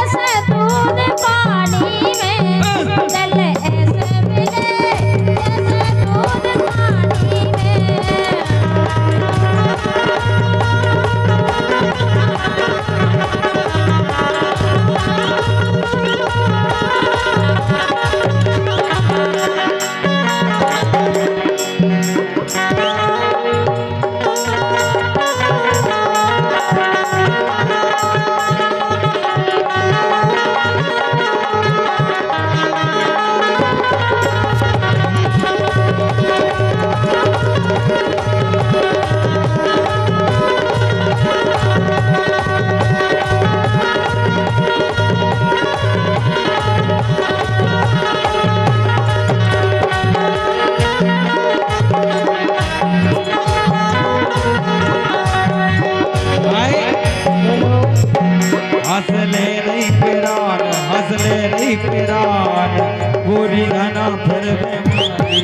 पिरान पूरी घना फिर में मारी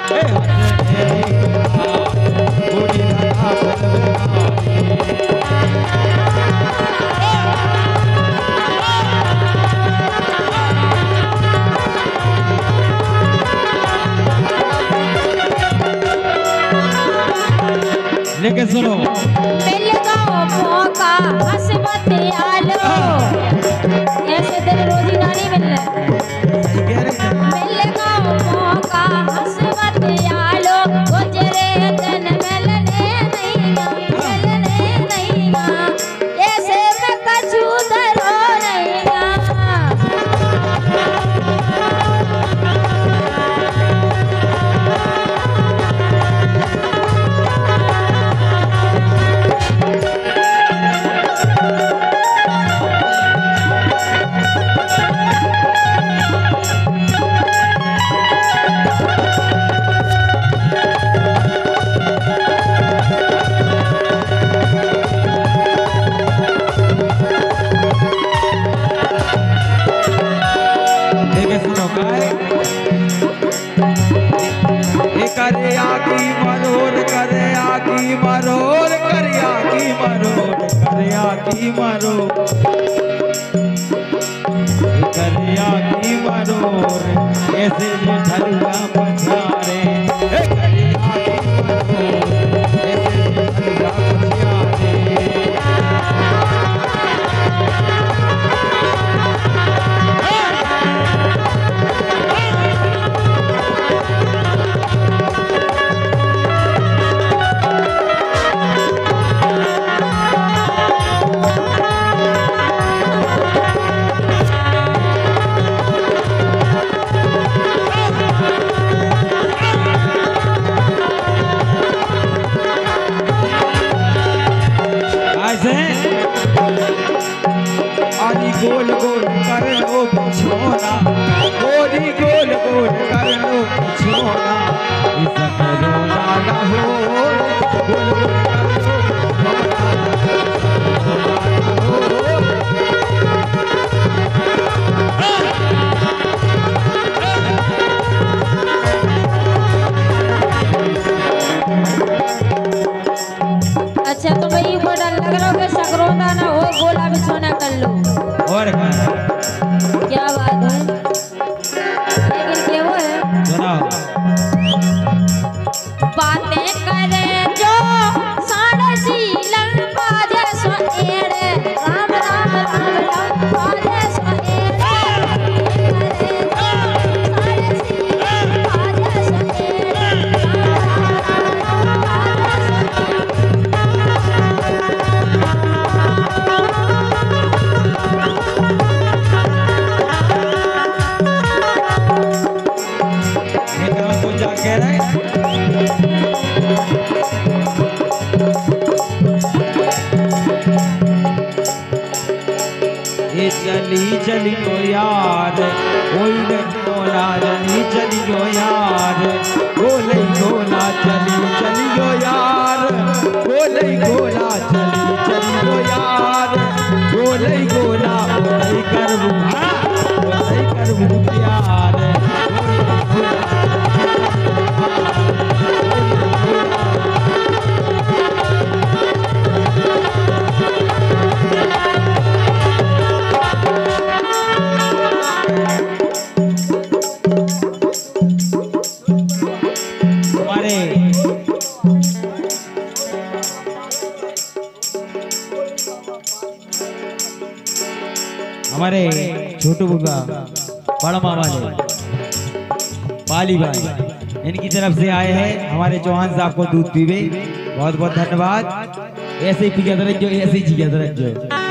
पूरी घना फिर में लेकिन सुनो मिल गो मौका हसमत आलो ऐसे दिन रोजी नानी मिल गो मौका हसमत आलो गुजरे दिन मिलने नहीं ऐसे में कछु धरो नहीं करे आगी मरोड़ करे आगी मरोड़ करे आगी मरोड़ करे आगी मरोड़ करे आगी मरोड़ ऐसे जो ढलुआ पछारे करे आगी मरोड़ ऐसे जो ढलुआ पछारे आनी गोल गोल कर लो पिछोना गोरी गोल गोल कर लो पिछोना इज्जत रोना ना हो गोल गोल कर लो अच्छा तो भाई वो डर लग रहा हो कि सकरोना ना हो गोला बिछोना कर लो और क्या बात है लेकिन क्या वो है सुनाओ बातें करे जो साढ़े शीलन बाजे सोएड़े राम राम राम राम बाजे सोएड़े करे साढ़े शीलन बाजे सोएड़े राम राम राम चली चली गो यार कोई गोला चली चली गो यार गोले गोला चली चली गो यार गोले गोला चली चली गो यार गोले गोला गोले करबू प्यार हमारे छोटू बुआ बड़ा मामा जी पाली भाई इनकी तरफ से आए हैं हमारे चौहान साहब को दूध पीवे। बहुत बहुत धन्यवाद। ऐसे ही पिया जो ऐसे ही जिया जो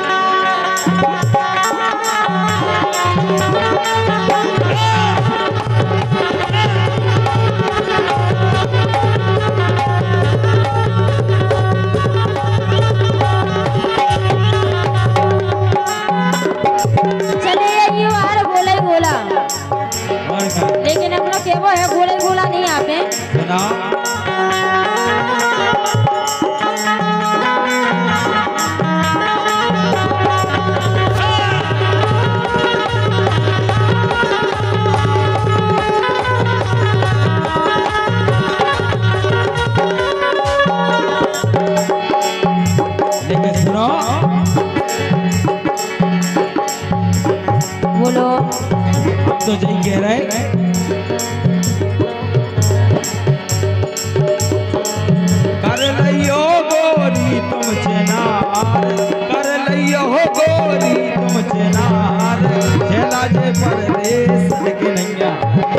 लेकिन अपना केवो है गोले गोला नहीं आते लेकिन सुनो बोलो तो यही कह रहे कर लियो गोरी तुम चेनार कर लियो गोरी तुम चेनार चला जे परदेस के नैया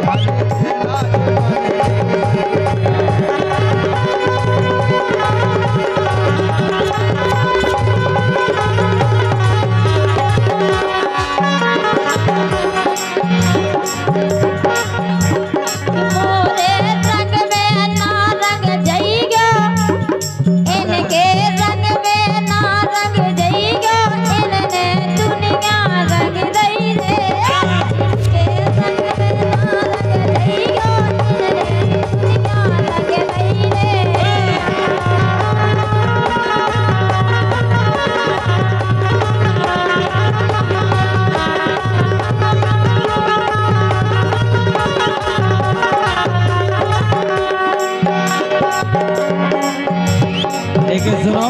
लेकिन सुनो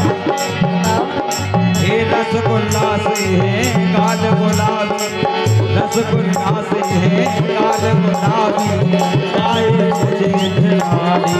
ये रसगुल्ला से है काल गुलाबी रसगुल्ला से है काल गुलाबी आए मुझे खिलाड़ी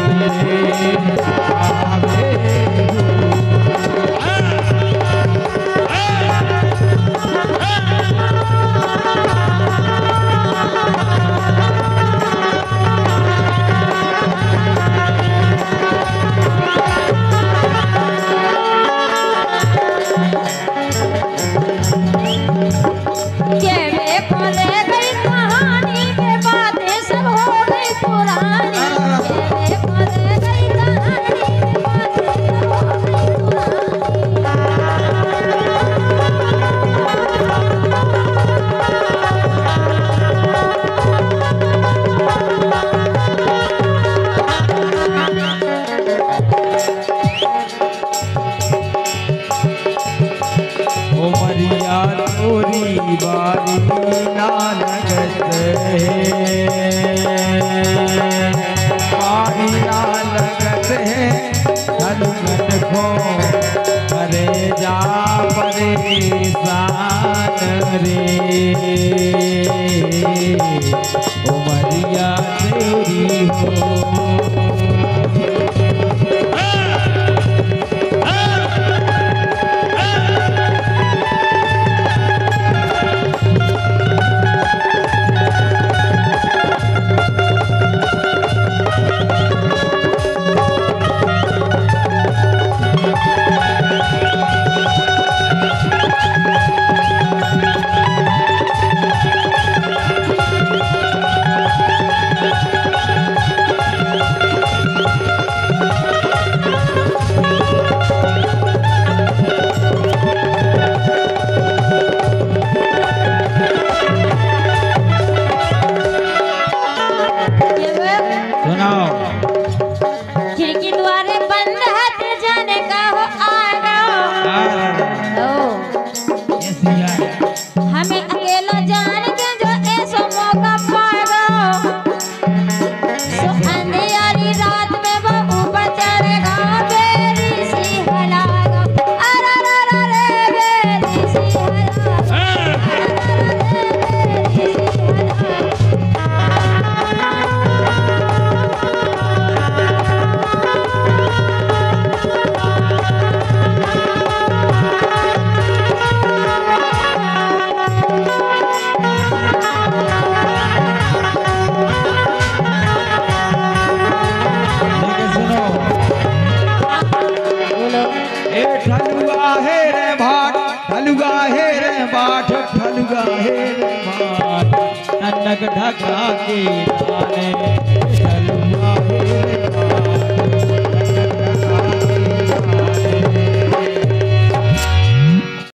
बारी ना लगत है बारी ना लगत है धनुमन को करे जा परेशान रे उमरिया तेरी हो अनक ढका के नाने